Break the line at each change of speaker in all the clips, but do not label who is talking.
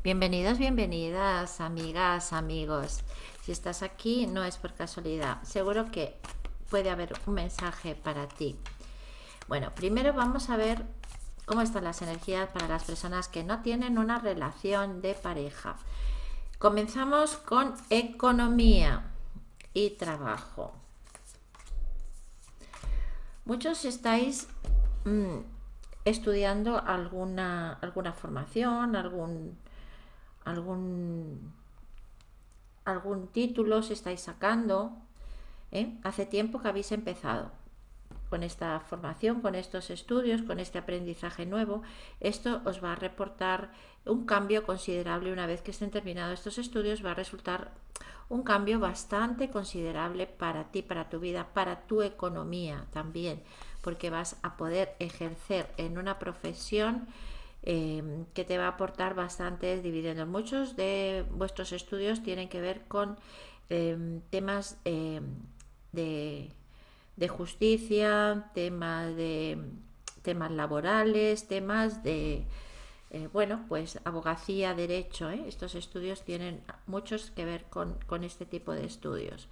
Bienvenidos, bienvenidas, amigas, amigos. Si estás aquí no es por casualidad. Seguro que puede haber un mensaje para ti. Bueno, primero vamos a ver cómo están las energías para las personas que no tienen una relación de pareja. Comenzamos con economía y trabajo. Muchos estáis estudiando alguna formación, algún, algún título se estáis sacando. Hace tiempo que habéis empezado con esta formación, con estos estudios, con este aprendizaje nuevo. Esto os va a reportar un cambio considerable. Una vez que estén terminados estos estudios, va a resultar un cambio bastante considerable para ti, para tu vida, para tu economía también, porque vas a poder ejercer en una profesión que te va a aportar bastantes dividendos. Muchos de vuestros estudios tienen que ver con temas de justicia, temas laborales, temas de bueno, pues abogacía, derecho. Estos estudios tienen muchos que ver con este tipo de estudios.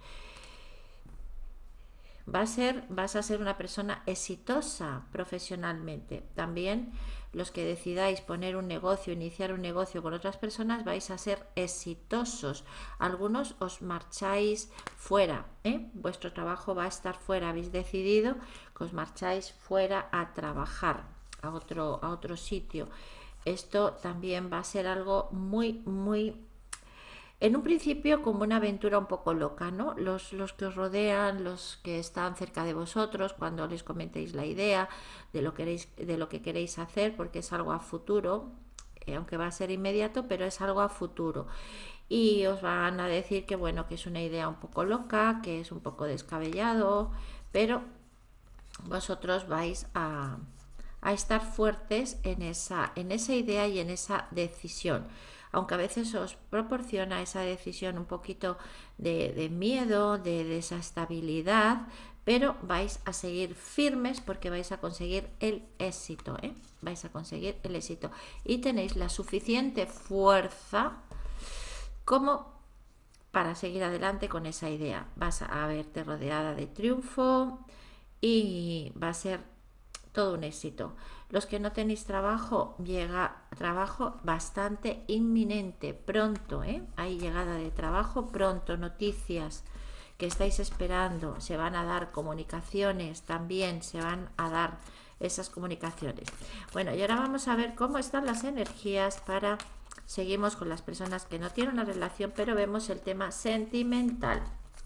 Vas a ser una persona exitosa profesionalmente. También los que decidáis poner un negocio, iniciar un negocio con otras personas, vais a ser exitosos. Algunos os marcháis fuera, vuestro trabajo va a estar fuera. Habéis decidido que os marcháis fuera a trabajar a otro sitio. Esto también va a ser algo muy en un principio como una aventura un poco loca, ¿no? Los que os rodean, los que están cerca de vosotros, cuando les comentéis la idea de lo que queréis hacer, porque es algo a futuro, aunque va a ser inmediato, pero es algo a futuro. Y os van a decir que bueno, que es una idea un poco loca, que es un poco descabellado, pero vosotros vais a estar fuertes en esa idea y en esa decisión, aunque a veces os proporciona esa decisión un poquito de miedo, de desestabilidad, pero vais a seguir firmes porque vais a conseguir el éxito, vais a conseguir el éxito y tenéis la suficiente fuerza como para seguir adelante con esa idea. Vas a verte rodeada de triunfo y va a ser todo un éxito. Los que no tenéis trabajo, llega trabajo bastante inminente, pronto, hay llegada de trabajo pronto, noticias que estáis esperando, se van a dar comunicaciones, también se van a dar esas comunicaciones. Bueno, y ahora vamos a ver cómo están las energías para... Seguimos con las personas que no tienen una relación, pero vemos el tema sentimental.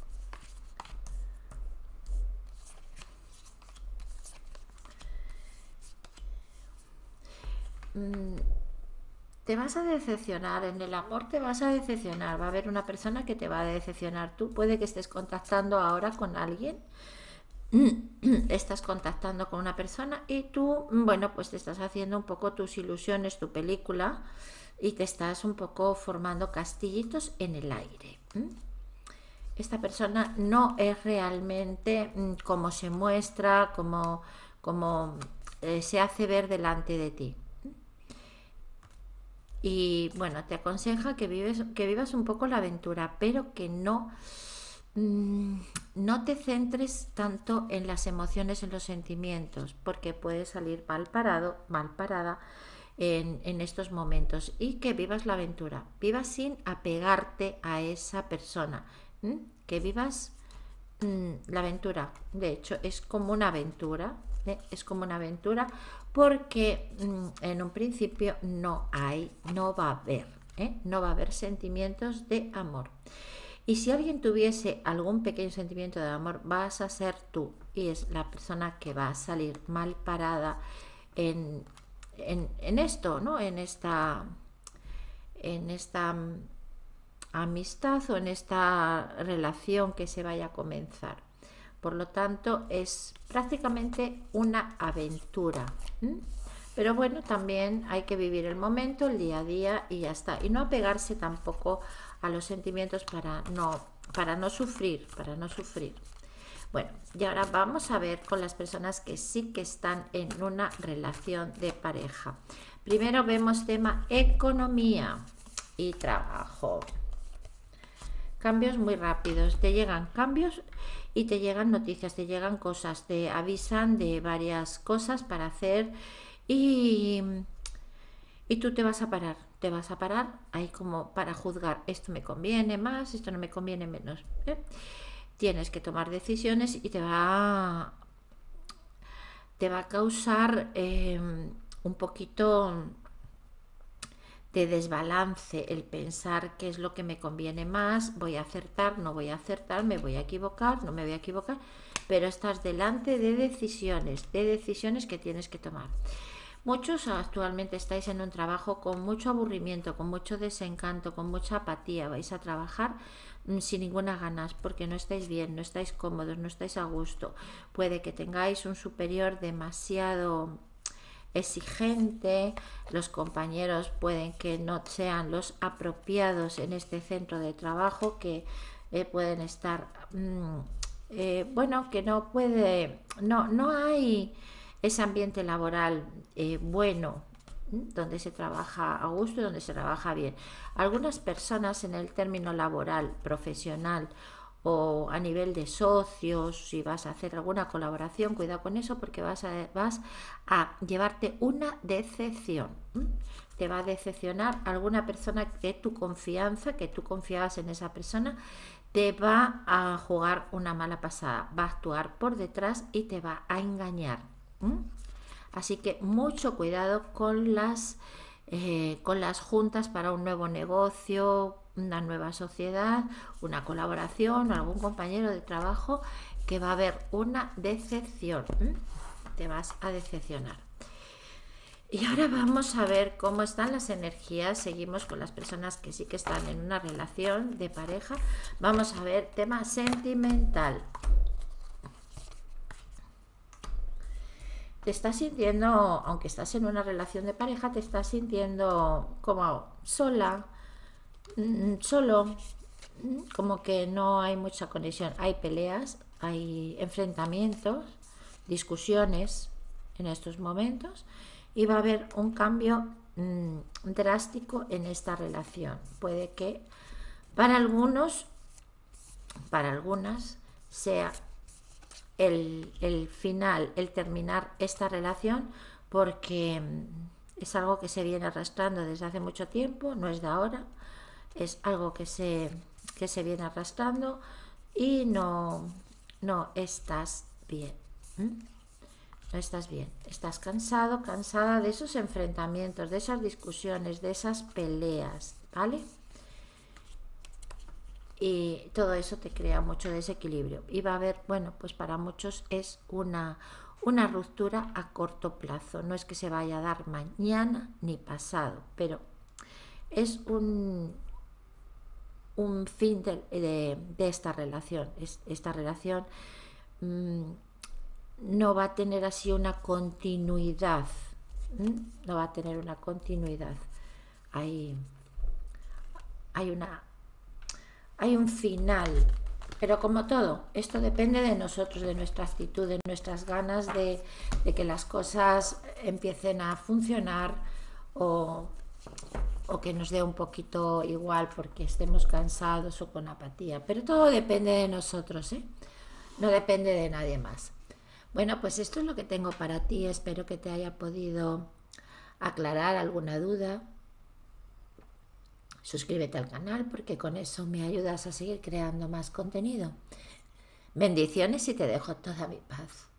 Te vas a decepcionar, en el amor te vas a decepcionar, va a haber una persona que te va a decepcionar. Tú puede que estés contactando ahora con alguien, estás contactando con una persona y tú, bueno, pues te estás haciendo un poco tus ilusiones, tu película y te estás un poco formando castillitos en el aire. Esta persona no es realmente como se muestra, como se hace ver delante de ti. Y bueno, te aconseja que vivas un poco la aventura, pero que no te centres tanto en las emociones, en los sentimientos, porque puedes salir mal parada en estos momentos. Y que vivas la aventura, vivas sin apegarte a esa persona, que vivas la aventura. De hecho, es como una aventura, es como una aventura porque en un principio no va a haber, no va a haber sentimientos de amor. Y si alguien tuviese algún pequeño sentimiento de amor, vas a ser tú y es la persona que va a salir mal parada en esto, ¿no? En esta amistad o en esta relación que se vaya a comenzar. Por lo tanto, es prácticamente una aventura. Pero bueno, también hay que vivir el momento, el día a día y ya está. Y no apegarse tampoco a los sentimientos para no sufrir, para no sufrir. Bueno, y ahora vamos a ver con las personas que sí que están en una relación de pareja. Primero vemos tema economía. y trabajo. Cambios muy rápidos, te llegan cambios y te llegan noticias, te llegan cosas, te avisan de varias cosas para hacer y, y tú te vas a parar ahí como para juzgar, esto me conviene más, esto no me conviene menos. Tienes que tomar decisiones y te va a causar un poquito de desbalance el pensar qué es lo que me conviene más, voy a acertar, no voy a acertar, me voy a equivocar, no me voy a equivocar, pero estás delante de decisiones que tienes que tomar. Muchos actualmente estáis en un trabajo con mucho aburrimiento, con mucho desencanto, con mucha apatía. Vais a trabajar sin ninguna ganas porque no estáis bien, no estáis cómodos, no estáis a gusto. Puede que tengáis un superior demasiado exigente, los compañeros pueden que no sean los apropiados en este centro de trabajo, que pueden estar, bueno, que no hay ese ambiente laboral bueno, donde se trabaja a gusto y donde se trabaja bien. Algunas personas en el término laboral, profesional o a nivel de socios, si vas a hacer alguna colaboración, cuidado con eso porque vas a llevarte una decepción. Te va a decepcionar alguna persona de tu confianza, que tú confiabas en esa persona, te va a jugar una mala pasada, va a actuar por detrás y te va a engañar. Así que mucho cuidado con las juntas para un nuevo negocio, una nueva sociedad, una colaboración o algún compañero de trabajo, que va a haber una decepción. Te vas a decepcionar. Y ahora vamos a ver cómo están las energías. Seguimos con las personas que sí que están en una relación de pareja. Vamos a ver tema sentimental. Te estás sintiendo, aunque estás en una relación de pareja, te estás sintiendo como sola, solo, como que no hay mucha conexión. Hay peleas, hay enfrentamientos, discusiones en estos momentos y va a haber un cambio drástico en esta relación. Puede que para algunos, para algunas, sea el final, el terminar esta relación, porque es algo que se viene arrastrando desde hace mucho tiempo, no es de ahora, es algo que se viene arrastrando y no estás bien. No estás bien, estás cansado, cansada de esos enfrentamientos, de esas discusiones, de esas peleas, ¿vale? Y todo eso te crea mucho desequilibrio y va a haber, bueno, pues para muchos es una ruptura a corto plazo, no es que se vaya a dar mañana ni pasado, pero es un fin de esta relación. Esta relación no va a tener así una continuidad, no va a tener una continuidad, hay un final. Pero como todo, esto depende de nosotros, de nuestra actitud, de nuestras ganas de que las cosas empiecen a funcionar, o que nos dé un poquito igual porque estemos cansados o con apatía. Pero todo depende de nosotros, ¿eh? No depende de nadie más. Bueno, pues esto es lo que tengo para ti. Espero que te haya podido aclarar alguna duda. Suscríbete al canal porque con eso me ayudas a seguir creando más contenido. Bendiciones y te dejo toda mi paz.